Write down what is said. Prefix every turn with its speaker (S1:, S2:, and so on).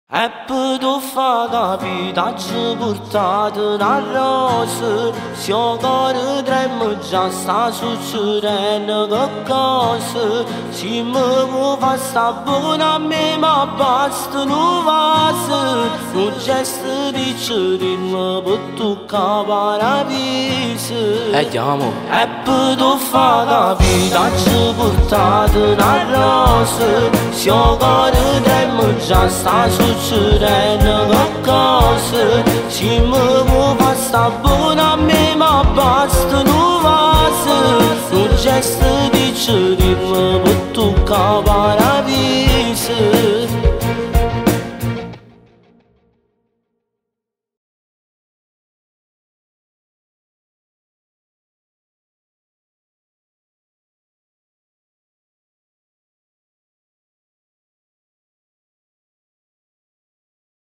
S1: È tuffa capita ci portate una rosa. Se il cuore trema già sta succedendo qualcosa. Se mi vuoi far sta buona a me ma basta un vaso. Un gesto di cittadino per toccare paradiso.
S2: E chiamo.
S1: È tuffa capita ci portate una rosa. Se il cuore trema già sta succedendo qualcosa. Se mi vuoi far sta buona a me ma basta un vaso. Un gesto di cittadino per toccare paradiso.